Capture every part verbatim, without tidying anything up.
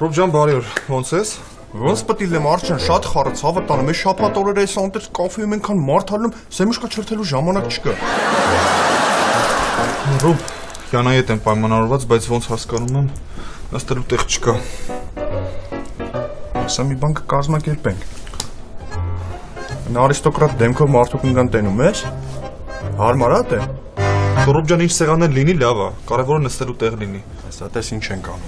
Ռոբ ջան, բարի օր, ոնց ես? Ոնց պետք է լեմ Արջան, շատ խառը ցավը տանում, ես շաբաթ օրերը այս անտեր կաֆեում ենքան մարդ հալնում, սեմուշկա չրթելու ժամանակ չկա։ Ռոբ, Յանայի հետ եմ պայմանավորված, բայց ոնց հասկանում եմ, նստելու տեղ չկա։ Սա մի բան կկազմակերպենք։ Նա արիստոկրատ դեմքով մարդու կնգան տենում ես։ Հարմարա՞ է։ Ռոբ ջան, ինչ սեղաններ լինի, լավ է, կարևորը նստելու տեղ լինի։ Սա տես ինչ ենք անում։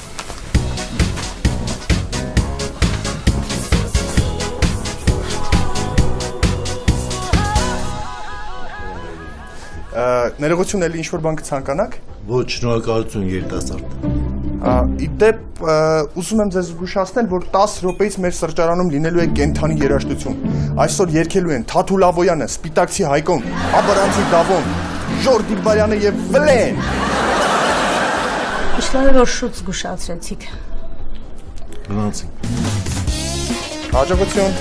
Ներողություն էլի ինչ-որ բան կցանկանաք։ Ոչ, շնորհակալություն երիտասարդ։ Իդեպ ուզում եմ ձեզ զգուշացնել, որ տասը րոպեից մեր սրճարանում լինելու է կենթանի երաժշտություն։ Այսօր երգելու են Թաթու Լավոյանը, Սպիտակցի Հայկոն, Աբարանցի Դավոն, Ժոր Դիլբարյանը եւ Վլեն։ Իշտարը որ շուտ զգուշացրեցիք։ Գնացինք։ Հաջողություն։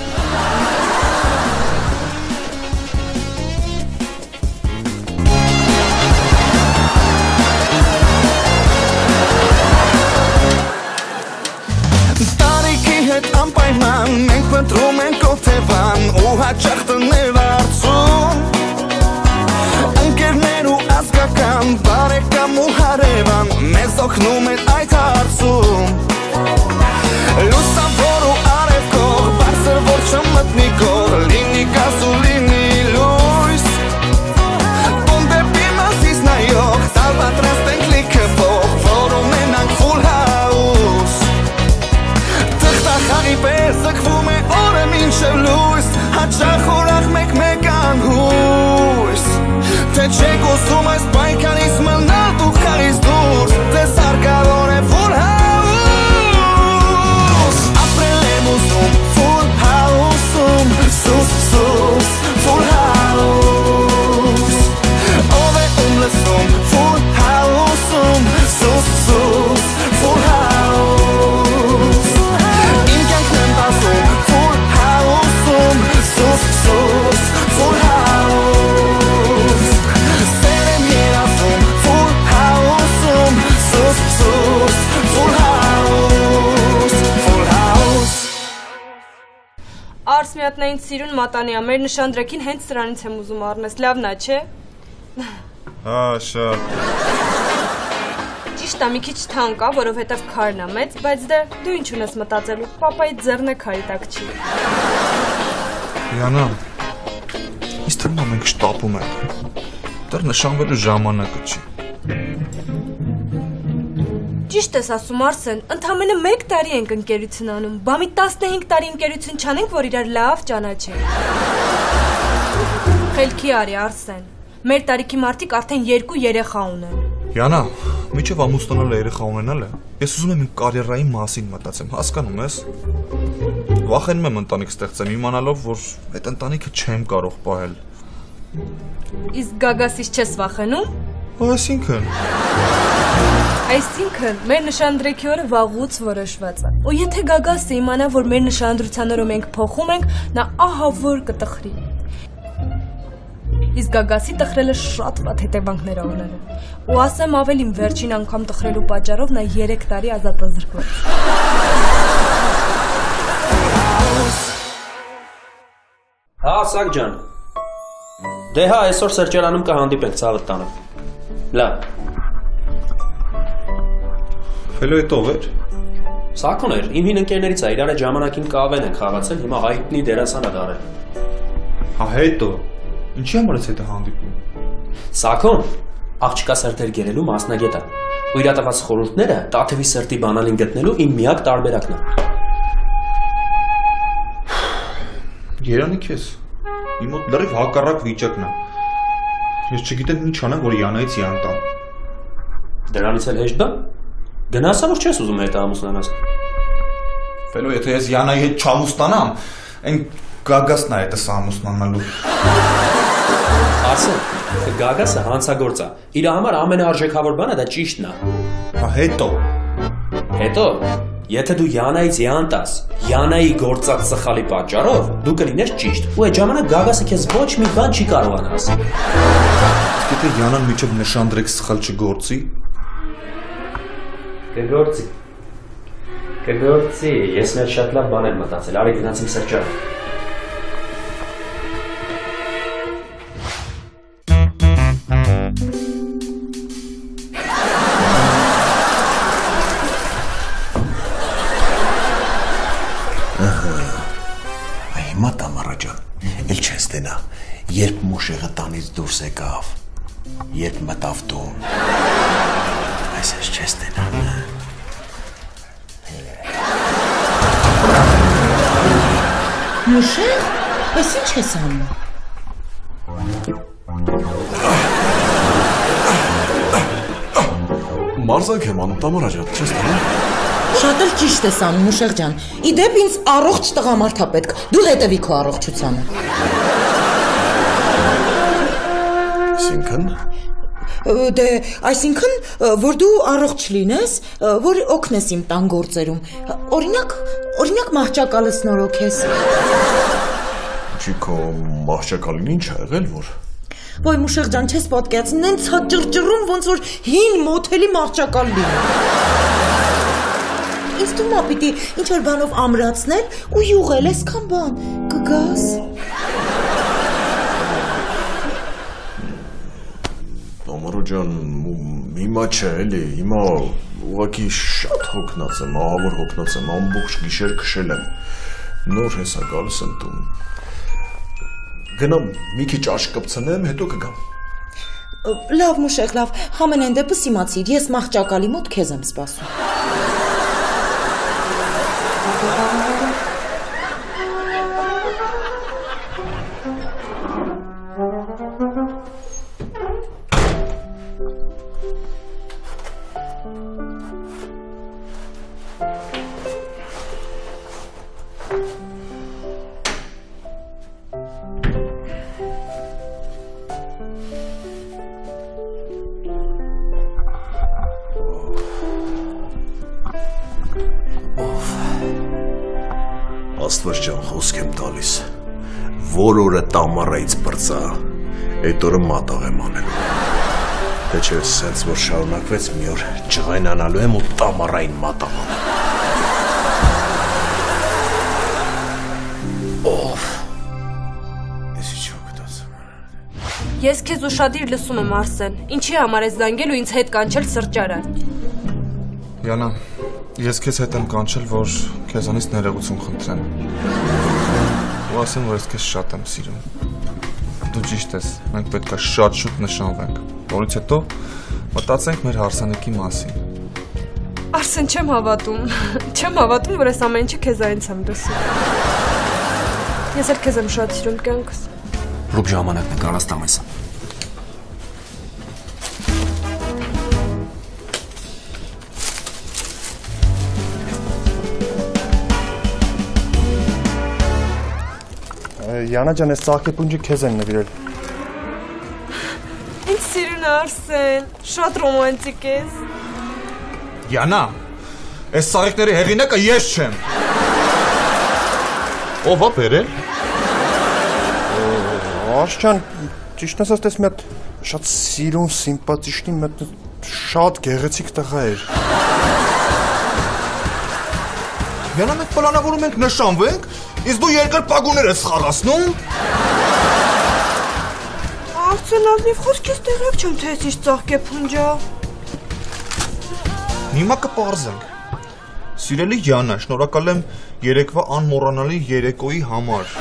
Անպայման մենք փնտրում ենք օթևան ու հաճախ տներ արծում ընկերներ ու ազգական բարեկամ ու հարևան մեզ օգնում են այդ հարցում լուսավոր ու արևկող բարձր որ չմտնի կող լինի գազ ու լինի լույս ում դեպի մասից նայող տալ պատրաստ ենք լիքը փող որ ունենանք full house Խաղի պես զգվում է օրը մինչև լույս հաճախ ուրախ մեկ-մեկ անհույս թե չեք ուզում այս պայքարից մնալ դուք խաղից դուրս ձեզ հարկավոր է full house ապրել եմ ուզում full house-ում սուս սուս full house ով է ում լսում full house-ում սուս սուս full house Full house, sus, sus, full house. Serem yerasum, full house, sus, sus, full house, full house. Արս միատնային սիրուն մատանիա, մեր նշանդրեքին հենց սրանից եմ ուզում առնես, լավն է, չէ։ Հա, շատ։ Ճիշտ է, մի քիչ թանկ է, որովհետև քարն է մեծ, բայց դե դու ինչ ունես մտածելու, պապայի ձեռն է քարի տակ չի։ Յանա, ինձ թվում է մենք շտապում ենք, դեռ նշանվելու ժամանակը չի։ Ճիշտ ես ասում Արսեն, ընդամենը մեկ տարի ենք ընկերություն անում, բա մի տասնհինգ տարի ընկերություն չանենք, որ իրար լավ ճանաչենք։ Խելքի արի Արսեն, մեր տարիքի մարդիկ արդեն երկու երեխա ունեն։ Յանա, միջև ամուսնանալը երեխա ունենալը, ես ուզում եմ իմ կարիերայի մասին մտածեմ, հասկանում ես։ Վախենում եմ ընտանիք ստեղծեմ, իմանալով, որ այդ ընտանիքը չեմ կարող պահել։ Իսկ Գագասից չես վախենում։ Այսինքն։ Այսինքն, մեր նշանդրեքի օրը վաղուց որոշված է։ Ու եթե Գագասը իմանա, որ մեր նշանդրության օրը մենք փոխում ենք, նա ահա որ կտխրի։ Իսկ Գագասի տխրելը շատ վատ հետևանքներ է ունենում։ Ու ասեմ ավելին վերջին անգամ տխրելու պատճառով նա երեք տարի ազատազրկվեց։ Հա, Սակ ջան։ Դե հա, այսօր սրճարանում կհանդիպենք ցավդ տանը։ Լավ։ Ֆելո էդ ով էր։ Սակոն էր, իմ հին ընկերներից է, իրար հետ ժամանակին կավեն են խաղացել, հիմա հայտնի դերասան է դարել։ Հա, հետո։ Ինչի համար ես հետ է հանդիպում։ Սակոն, աղջկա սրտեր գերելու մասնագետ է։ Ու իր տված խորհուրդները Տաթևի սրտի բանալին գտնելու իմ միակ տարբերակն է։ Երանի քեզ։ Իմ մոտ լրիվ հակառակ վիճակն է։ Ես չգիտեմ ինչ անեմ, որ Յանայից յան տամ։ Դրանից էլ հեշտ բան։ Գնացա որ չես ուզում հետ ամուսնանաս։ Ֆելո, եթե ես Յանայի հետ չամուսնանամ, այն Գագասն է հետս ամուսնանալու։ Արսեն, Գագասը հանցագործ է։ Իր համար ամենաարժեքավոր բանը դա ճիշտն է։ Հա հետո։ Հետո, եթե դու Յանայից յան տաս, Յանայի գործած սխալի պատճառով, դու կլինես ճիշտ։ Ու այդ ժամանակ Գագասը քեզ ոչ մի բան չի կարողանա ասել։ Իսկ եթե Յանան միջև նշանդրեք սխալ չգործի, կգործի։ Կգործի, ես մեր շատ լավ բան եմ մտածել, արի գնացի իմ սրճարան։ Հիմա Տամարա ջան, էլ չես տենա, երբ մուշեղը տանից դուրս եկավ, երբ մտավ տուն, այս ես չես տենա։ Մուշեղ, ես ինչ ես անում։ Մարզանք եմ անում, Տամարա ջան, չես տենա։ Շատ էլ ճիշտ ես անում, Մուշեղ ջան։ Իդեպ ինձ առողջ տղամարդ է պետք։ Դու հետևի քո առողջությանը։ Այսինքն Դե, այսինքն, որ դու առողջ լինես, որ օգնես իմ տան գործերում։ Օրինակ, օրինակ մահճակալս նորոգես։ Ինչի քո մահճակալին ինչ ա եղել, որ Ոյ Մուշեղ ջան, չես պատկերացնում, նենց հա ճռճռում, ոնց որ հին մոթելի մահճակալ լինի։ Ինձ թվում է պիտի ինչ-որ բանով ամրացնել ու յուղել, այսքան բան, կգաս։ Տամարա ջան, հիմա չէ, էլի, հիմա ուղղակի շատ հոգնած եմ, ահավոր հոգնած եմ, ամբողջ գիշեր քշել եմ, նոր հեսա գալիս եմ տուն, գնամ մի քիչ աշկ կպցնեմ, հետո կգամ։ Լավ Մուշեղ, լավ, համենայն դեպս իմացիր, ես մահճակալի մոտ քեզ եմ սպասում։ Աստված ջան, խոսք եմ տալիս, որ օրը Տամարայից բրծա, այդ օրը մատաղ եմ անելու, թե չէ սենց որ շարունակվեց մի օր ջղայնանալու եմ ու Տամարային մատաղ անեմ։ Ով, ես ինչ հոգտացեմ։ Ես քեզ ուշադիր լսում եմ, Արսեն, ինչի համար ես զանգել ու ինձ հետ կանչել սրճարան։ Յանա, ես քեզ հետ եմ կանչել, որ քեզանից ներողություն խնդրեմ։ Ու ասեմ, որ ես քեզ շատ եմ սիրում։ Դու ճիշտ ես, մենք պետք է շատ շուտ նշանվենք, որից հետո մտածենք մեր հարսանեկի մասին։ Արսեն, չեմ հավատում, չեմ հավատում, որ ես ամեն ինչը քեզանից եմ լսում։ Ես էլ քեզ եմ շատ սիրում կյանքս։ Ռուբ ժամանակն է կարաս տամես։ Յանա ջան, այս ծաղկեպունջը քեզ են նվիրել։ Ինձ սիրուն Արսեն, շատ ռոմանտիկ ես։ Յանա, այս սաղիկների հեղինակը ես չեմ։ Ո՞վ է բերել։ Արս ջան, ճիշտ ասած, դες մի հատ շատ սիրուն, սիմպաթիչնի, մի հատ շատ գեղեցիկ տղա էր։ Յանա, մենք պլանավորում ենք նշանվենք, իսկ դու երկրպագուներ ես խաղացնում։ Արսեն, ազնիվ խոսք ես տեղյակ չեմ, թե ես ինչ ծաղկեպունջ ա։ Հիմա կպարզենք։ Սիրելի Յանա, շնորհակալ եմ երեկվա անմոռանալի երեկոյի համար։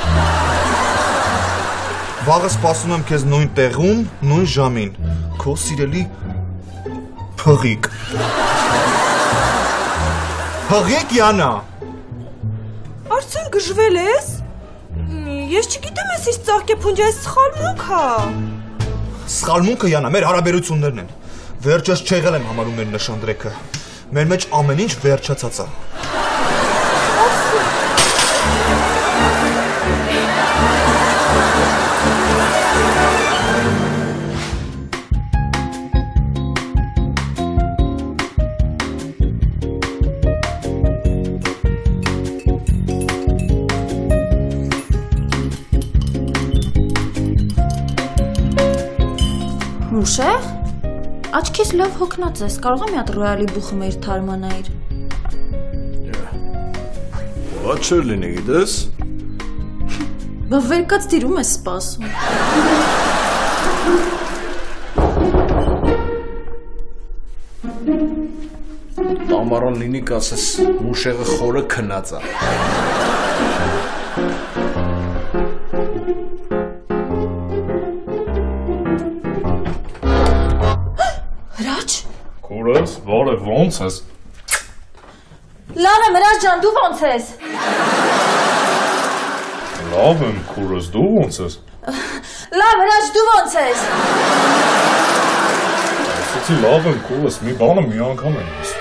Վաղը սպասում եմ քեզ նույն տեղում, նույն ժամին։ Քո սիրելի փղիկ։ Փղիկ Յանա։ Արսեն, գժվել ես։ Ես չգիտեմ, ես ինչ ծաղկեպունջ ես սխալմունք ա։ Սխալմունքը Յանա, մեր հարաբերություններն են։ Վերջս չեղել եմ համարում մեր նշանդրեքը։ Մեր մեջ ամեն ինչ վերջացած է։ Մուշեղ, աչքիս լավ հոգնած ես, կարող եմ մի հատ ռոյալի բուխը մեր թարմանայիր։ Ված չէր լինի, գիտես։ Բա վերկած դիրում ես սպասում։ Տամարան լինի կասես մուշեղը խորը քնած է։ Հրաչ։ Քուրս, բարև, ո՞նց ես։ Լավ եմ, Հրաչ ջան, դու ո՞նց ես։ Լավ եմ, քուրս, դու ո՞նց ես։ Լավ, Հրաչ, դու ո՞նց ես։ Ասեցի լավ եմ, քուրս, մի բանը մի անգամ եմ ասում։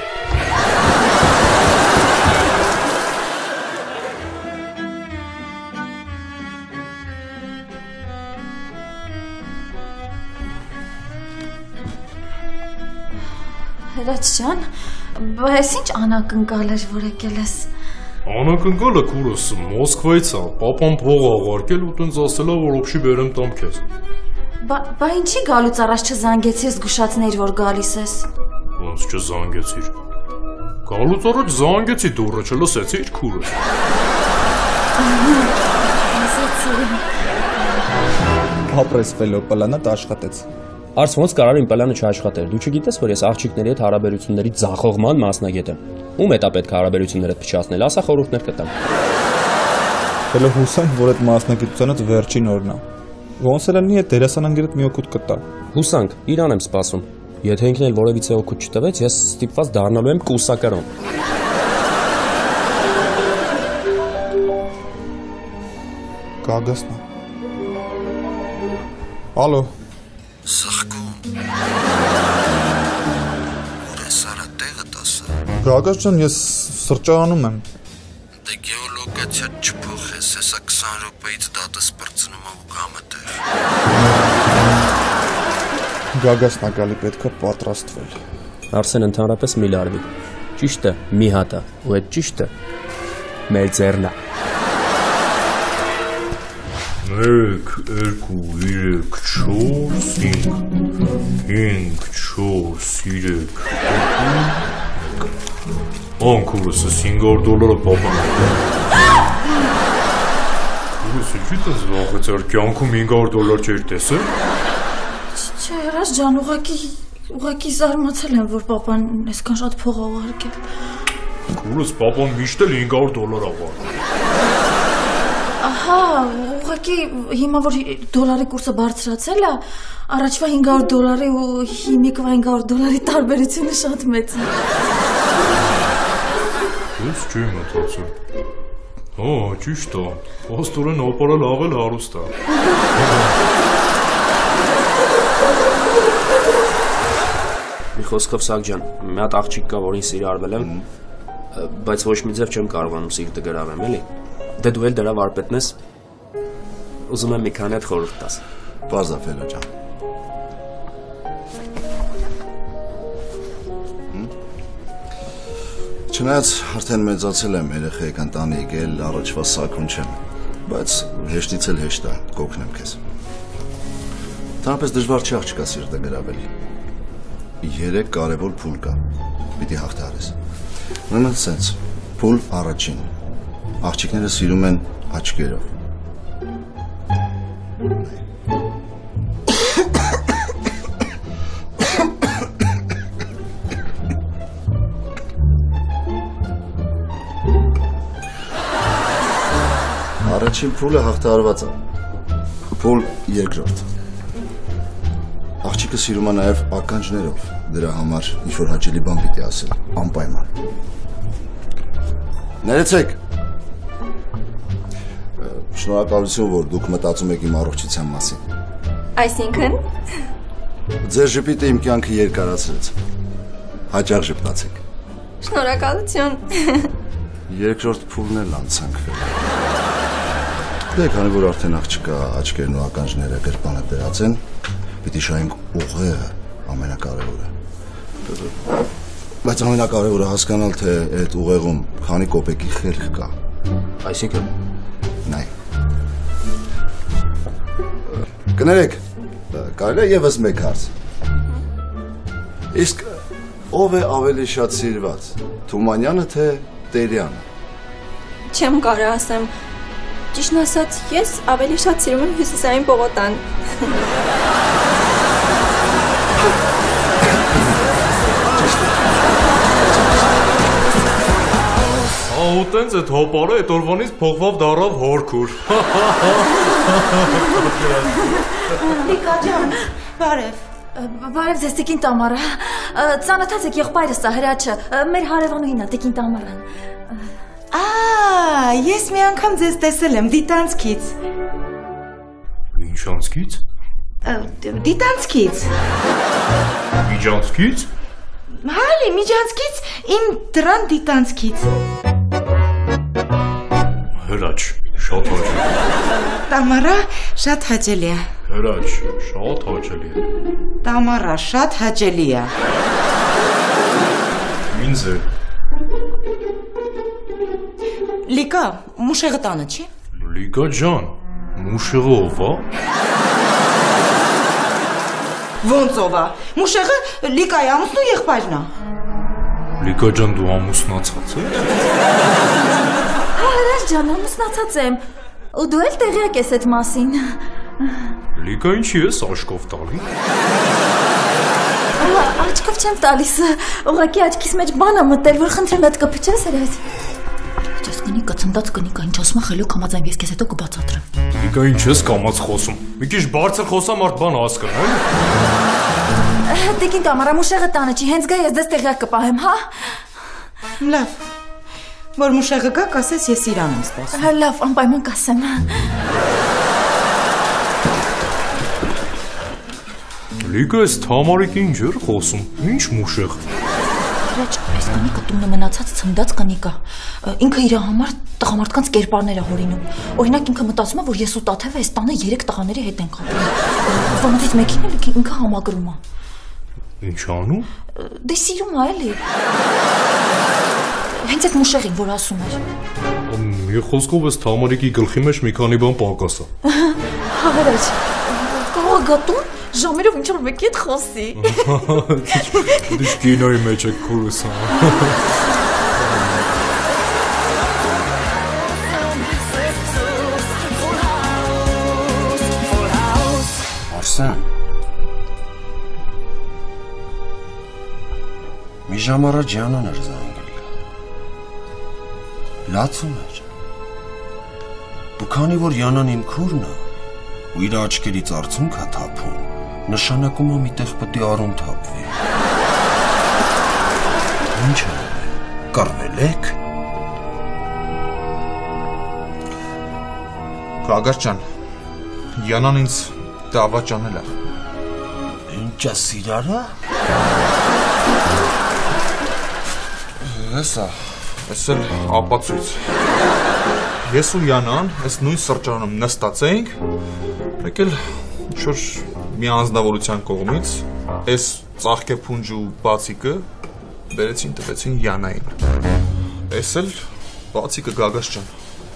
Հրաչ ջան, բայց ինչ անակնկալ էր, որ եկել ես։ Անակնկալը քուրս Մոսկվայից է, պապան փող աղարկել ու տենց ասելա, որ օբշի բերեմ տամ քեզ։ Բա ինչի գալուց առաջ չզանգեցիր զգուշացներ, որ գալիս ես։ Ոնց չզանգեցիր։ Գալուց առաջ զանգեցի դուռը, չլսեցիր քուրս։ Ապրես Ֆելոպալանը աշխատեց։ Արս ոնց կարար իմ պլանը չաշխատեր։ Դու չգիտես, որ ես աղջիկների հետ հարաբերությունների ձախողման մասնագետ եմ։ Ում է դա պետք հարաբերությունները փչացնել, ասա խորհուրդներ կտամ։ Ֆելո հուսանք, որ այդ մասնագիտությանից վերջին օրն է։ Ոնց էլ լինի, այդ դերասանանգերդ մի օգուտ կտա։ Հուսանք, իրան եմ սպասում։ Եթե ինքն էլ որևիցե օգուտ չտվեց, ես ստիպված դառնալու եմ կուսակրոն։ Գագասն է։ Ալո։ Սխկում։ Որ ես արա տեղը տասը։ Գագաս ջան, ես սրճարանում եմ։ Դե գեոլոգիա չփոխես, հեսա քսան րոպեից դատս բրցնում ու գամը դեր։ Գագասն է գալի, պետք է պատրաստվել։ Արսեն ընդհանրապես մի լարվի։ Ճիշտը մի հատ է, ու այդ ճիշտը մեր ձեռն է։ Մեկ, երկու, երեք, չորս, հինգ, հինգ, չորս, երեք, երկու, անկուրս ես հինգար դոլարը պապան։ Կուրս է չի տես վաղեց ար կյանքում հինգար դոլար չեր տեսել։ Չէ, Հրաչ ջան, ուղղակի ուղղակի զարմացել եմ, որ պապան այսքան շատ փող աղարկել։ Կուրս պապան միշտ էլ հինգար դոլար աղարկել։ Ահա, ուղղակի հիմա որ դոլարի կուրսը բարձրացել է, առաջվա հինգ հարյուր դոլարի ու հիմիկվա հինգ հարյուր դոլարի տարբերությունը շատ մեծ է։ Ես չի մտածել։ Հա, ճիշտ է։ Ոստորեն օպարա լավ էլ հարուստ է։ Մի խոսքով Սակ ջան, մի հատ աղջիկ կա, որին սիրարվել եմ, բայց ոչ մի ձև չեմ կարողանում սիրտը գրավեմ, էլի։ Դե դու էլ դրա վարպետն ես, ուզում եմ մի քանի հետ խորհուրդ տաս։ Պարզ է Ֆելո ջան։ Չնայած արդեն մեծացել եմ, երեխեք ընտանիք էլ առաջվա սակուն չեմ, բայց հեշտից էլ հեշտ է, կօգնեմ քեզ։ Ընդհանրապես դժվար չի աղջկա սիրտը գրավել։ Երեք կարևոր փուլ կա, պիտի հաղթահարես։ Ուրեմն սենց, փուլ առաջին։ Աղջիկները սիրում են աչքերով։ Առաջին փուլը հաղթահարված է։ Փուլ երկրորդ։ Աղջիկը սիրում է նաև ականջներով, դրա համար ինչ-որ հաճելի բան պիտի ասել, անպայման։ Ներեցեք։ Շնորհակալություն, որ դուք մտածում եք իմ առողջության մասին։ Այսինքն։ Ձեր ժպիտը իմ կյանքը երկարացրեց։ Հաճախ ժպտացեք։ Շնորհակալություն։ Երկրորդ փուլն էլ անցանք Ֆելո։ Դե քանի որ արդեն աղջկա աչքերն ու ականջները գրպանը դրած են, պիտի շահենք ուղեղը ամենակարևորը։ Բայց ամենակարևորը հասկանալ, թե այդ ուղեղում քանի կոպեկի խելք կա։ Այսինքն նայ։ Կներեք, կարելի է եւս մեկ հարց։ Իսկ ով է ավելի շատ սիրված, Թումանյանը թե Տերյանը։ Չեմ կարող ասեմ։ Ճիշտն ասած, ես ավելի շատ սիրում եմ հյուսիսային պողոտան։ Ահուտենց այդ հոպարը այդ օրվանից փողվավ դարավ հորքուր։ Լիկա ջան, բարև։ Բարև ձեզ Տիկին Տամարա։ Ծանոթած եք եղբայրս սա հրաչը, մեր հարևանուհին է Տիկին Տամարան։ Ա, ես մի անգամ ձեզ տեսել եմ դիտանցքից։ Միջանցքից։ Դիտանցքից։ Միջանցքից։ Հալի, միջանցքից, իմ դրան դիտանցքից։ Հրաչ, շատ հաճելի։ Տամարա, շատ հաճելի է։ Հրաչ, շատ հաճելի է։ Տամարա, շատ հաճելի է։ Ինձ է։ Լիկա, մուշեղը տանը չի։ Լիկա ջան, մուշեղը ով է։ Ոնց ով է։ Մուշեղը Լիկայի ամուսնու եղբայրն է։ Լիկա ջան, դու ամուսնացած ես։ Հա, հրաշ ջան, ամուսնացած եմ։ Ու դու էլ տեղյակ ես այդ մասին։ Լիկա ինչի ես աշկով տալի։ Աչքով չեմ տալիս, ուղղակի աչքիս մեջ բան է մտել, որ խնդրեմ այդ կփչես հրաց։ Ես կնի կծնդած կնի կա, ինչ ասում է խելոք համաձայն ես քեզ հետո կբացատրեմ։ Լիկա ինչ ես կամաց խոսում։ Մի քիչ բարձր խոսամ արդ բան հասկանա, էլի։ Տիկին Տամարա, մուշեղը տանը չի, հենց գա ես դες տեղյակ կպահեմ, հա։ Լավ։ Որ մուշեղը գա, կասես ես իրան եմ սպասում։ Հա, լավ, անպայման կասեմ։ Լիկա էս Թամարիկ ինչ էր խոսում։ Ինչ մուշեղ։ Հրաչ, այս կնիկը տունը մնացած ցնդած կնիկա։ Ինքը իր համար տղամարդկանց կերպարներ է հորինում։ Օրինակ ինքը մտածում է, որ ես ու Տաթևը այս տանը երեք տղաների հետ ենք ապրում։ Ոմանցից մեկին էլ ինքը համագրում է։ Ինչ անում։ Դե սիրում է էլի։ Հենց այդ մուշեղին, որ ասում էր։ Մի խոսքով էս Թամարիկի գլխի մեջ մի քանի բան պակաս է։ Հա, հրաչ։ Կարող գտուն ժամերով ինչ որ մեկի հետ խոսի։ Դու կինոյի մեջ եք քուրս։ Արսեն։ Մի ժամ առաջ Յանան էր զանգել։ Լացում էր։ Ու քանի որ Յանան իմ քուրն է, ու իր աչքերից արցունք է թափում, նշանակում է միտեղ պետք է արուն թափվի։ Ինչ է, կռվել եք։ Գագաս ջան, Յանան ինձ դավաճանել է։ Ինչ է սիրարը։ Հեսա, ես էլ ապացույց։ Ես ու Յանան այս նույն սրճարանում նստած էինք, մեկ էլ ինչ-որ մի անձնավորության կողմից այս ծաղկեփունջ ու բացիկը բերեցին տվեցին Յանային։ Այս էլ բացիկը Գագաս ջան։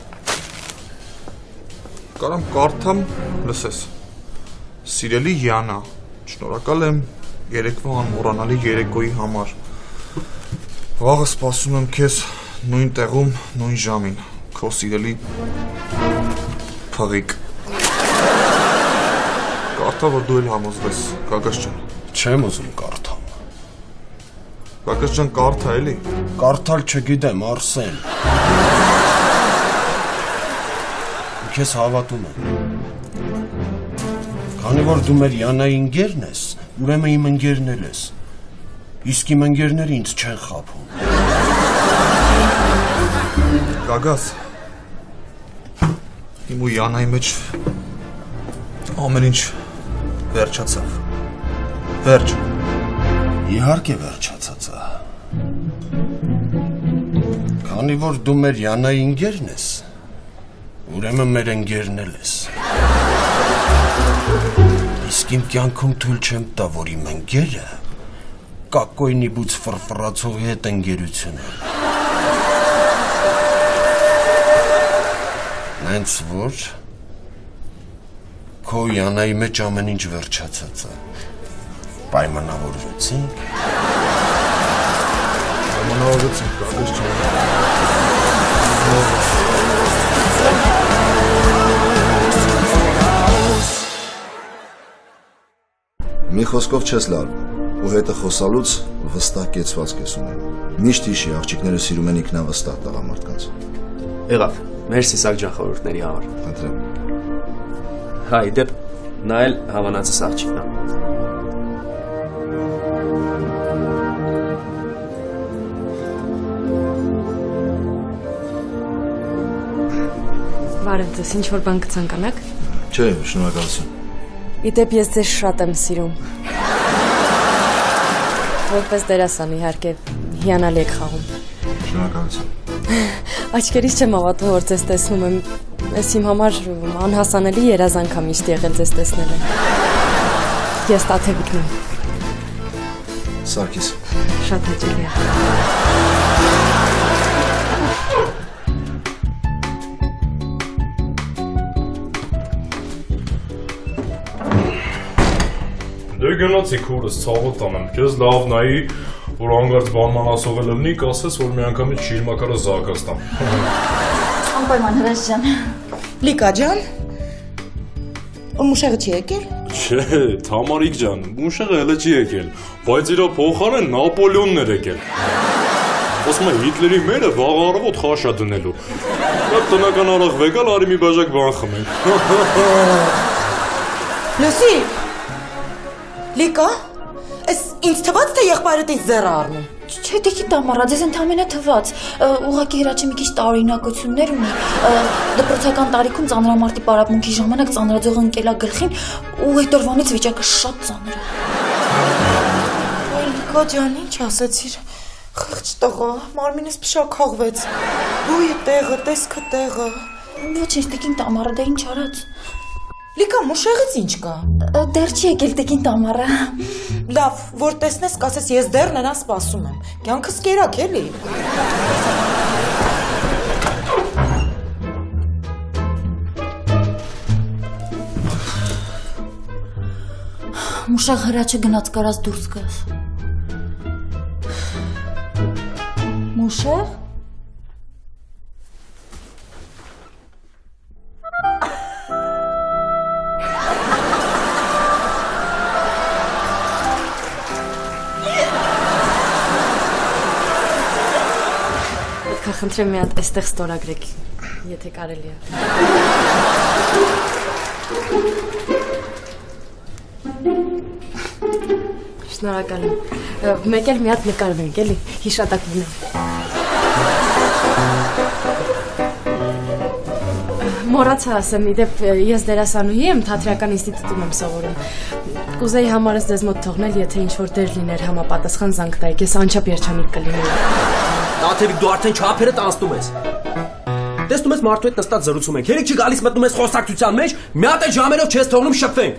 Կարամ կարդամ, լսես։ Սիրելի Յանա, շնորհակալ եմ երեկվա անմոռանալի երեկոյի համար։ Վաղը սպասում եմ քեզ նույն տեղում, նույն ժամին, քո սիրելի փղիկ։ Կարդա, որ դու էլ համոզվես, Գագաս ջան։ Չեմ ուզում կարդամ։ Գագաս ջան, կարդա էլի։ Կարդալ չգիտեմ, Արսեն։ Քեզ հավատում եմ։ Քանի որ դու մեր Յանայի ընկերն ես, ուրեմն իմ ընկերն էլ ես։ Իսկ իմ ընկերները ինձ չեն խաբում։ Գագաս, իմ ու Յանայի մեջ ամեն ինչ վերջացավ։ Վերջ։ Իհարկե վերջացած է։ Քանի որ դու մեր Յանայի ընկերն ես, ուրեմն մեր ընկերն էլ ես։ Իսկ իմ կյանքում թույլ չեմ տա, որ իմ ընկերը կակոյնի բուց ֆրֆրացողի հետ ընկերությունը։ Նենց որ քո Յանայի մեջ ամեն ինչ վերջացած է։ Պայմանավորվեցինք։ Պայմանավորվեցինք, Գագաս ջան։ Մի խոսքով չես լարվում, ու հետը խոսալուց վստահ կեցվածք ես ունեմ։ Միշտ հիշի, աղջիկները սիրում են ինքնավստահ տղամարդկանց։ Եղավ, մերսի Սարգսյան խորհուրդների համար։ Խնդրեմ։ Հայ դեպ նա էլ հավանածս աղջիկն է։ Բարև ձեզ, ինչ որ բան կցանկանաք։ Չէ, շնորհակալություն։ Իդեպ ես ձեզ շատ եմ սիրում։ Որպես դերասան իհարկե հիանալի եք խաղում։ Շնորհակալություն։ Աչքերից չեմ հավատում, որ ձեզ տեսնում եմ։ Ես իմ համար անհասանելի երազանք ա միշտ եղել ձեզ տեսնելը։ Ես Տաթևիկն եմ։ Սարգիս։ Շատ հաճելի է։ Դե գնացի քուրս ցավը տանեմ, քեզ լավ նայի, որ անգարց բանման ասողը լվնի, կասես, որ մի անգամից շիրմակարը զակաս տամ։ Անպայման հրաշ ջան։ Լիկա ջան, մուշեղը չի եկել։ Չէ, Թամարիկ ջան, մուշեղը հələ չի եկել, բայց իր փոխարեն Նապոլեոնն էր եկել։ Ասում է Հիտլերի մերը վաղ առավոտ խաշա դնելու։ Այդ տնական արախ վեկալ արի մի բաժակ բան խմենք։ Լսի, Լիկա, ես ինձ թված թե եղբայրդ ինձ ձեռը առնում։ Չէ, դեկի տամարա, ձեզ ընդամենը թված, ուղղակի Հրաչը մի քիչ տարօրինակություններ ունի, դպրոցական տարիքում ծանրամարտի պարապմունքի ժամանակ ծանրաձողը ընկելա գլխին ու այդ օրվանից վիճակը շատ ծանր է։ Այ Լիկա ջան, ինչ ասեցիր, խղճ տղա, մարմինս փշաքաղվեց, բույը տեղը, տեսքը տեղը։ Ոչինչ, տիկին տամարա, դա ինչ արած։ Լիկա, մուշեղից ինչ կա։ Դեռ չի եկել տիկին տամարա։ Լավ, որ տեսնես, կասես ես դեռ նրան սպասում եմ։ Կյանքս կերակ էլի։ Մուշեղ Հրաչը գնաց կարած դուրս գաս։ Մուշեղ։ Խնդրեմ մի հատ այստեղ ստորագրեք, եթե կարելի է։ Շնորհակալ եմ։ Մեկ էլ մի հատ նկարվենք, էլի, հիշատակ լինեմ։ Մոռացա ասեմ, իդեպ ես դերասանուհի եմ, թատրական ինստիտուտում եմ սովորում։ Կուզեի համարս ձեզ մոտ թողնել, եթե ինչ-որ դեր լիներ համապատասխան զանգ տայիք, ես անչափ երջանիկ կլինեի։ Տաթևիկ, դու արդեն չափերը տանցնում ես։ Տեսնում ես մարդու հետ նստած զրուցում ենք, հերիք չի գալիս մտնում ես խոսակցության մեջ, մի հատ էլ ժամերով չես թողնում շփվենք։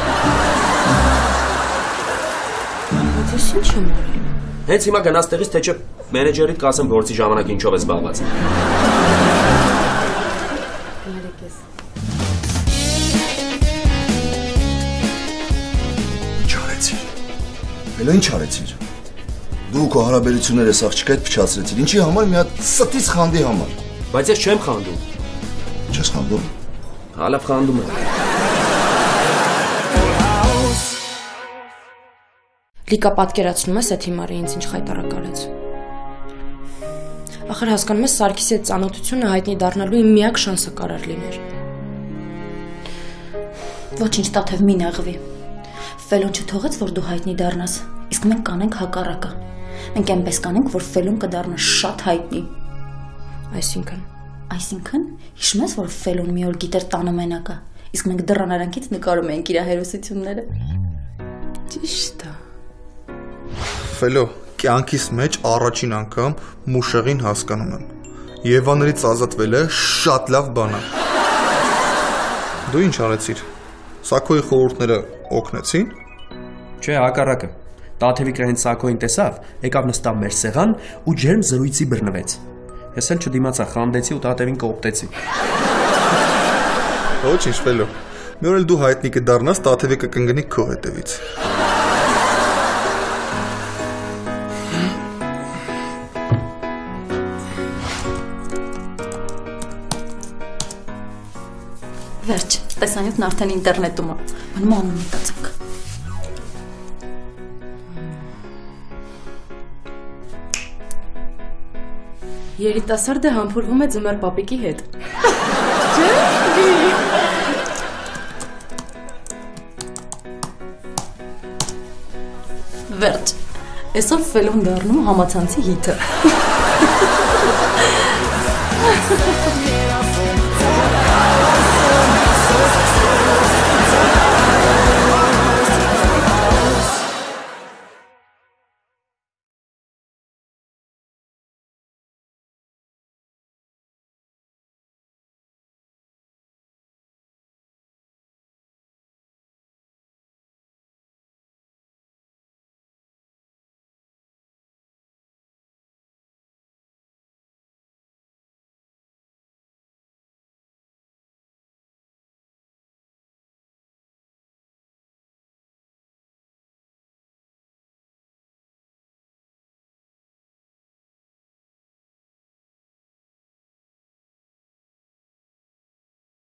Ես ինչ եմ արել։ Հենց հիմա գնաց տեղից, թե չէ մենեջերիդ կասեմ գործի ժամանակ ինչով ես զբաղված։ Ինչ արեցիր։ Հելո ինչ արեցիր։ Դու քո հարաբերությունները այս աղջիկի հետ փչացրեցիր։ Ինչի համար մի հատ ստից խանդի համար։ Բայց ես չեմ խանդում։ Չես խանդում։ Հալավ խանդում եմ։ Լիկա, պատկերացնում ես այդ հիմարը ինձ ինչ խայտարակալեց։ Ախր հասկանում ես Սարգիսի հետ ծանոթությունը հայտնի դառնալու իմ միակ շանսը կարար լիներ։ Ոչինչ, Տաթև, մի նեղվի։ Ֆելոն չթողեց, որ դու հայտնի դառնաս, իսկ մենք կանենք հակառակը։ Մենք այնպես կանենք, որ Ֆելոն կդառնա շատ հայտնի։ Այսինքն։ Այսինքն, հիշում ես, որ Ֆելոն մի օր գիտեր տանը մենակ է, իսկ մենք դռան արանքից նկարում էինք իր հերոսությունները։ Ճիշտ է։ Ֆելո, կյանքիս մեջ առաջին անգամ մուշեղին հասկանում եմ։ Եվաներից ազատվելը շատ լավ բան է։ Դու ինչ արեցիր։ Սակոյի խորհուրդները օգնեցին։ Չէ, հակառակը։ Տաթևիկը հենց Սակոյին տեսավ, եկավ նստավ մեր սեղան ու ջերմ զրույցի բռնվեց։ Ես էլ չդիմացա, խանդեցի ու Տաթևին կոպտեցի։ Ոչինչ, Ֆելո։ Մի օր էլ դու հայտնի կդառնաս, Տաթևիկը կընկնի քո հետևից։ Վերջ, տեսանյութն արդեն ինտերնետում է, մնում անում մտածենք։ Երիտասարդը համբուրվում է ձմեռ պապիկի հետ։ Վերջ։ Այսօր ֆելոն դառնում համացանցի հիթը։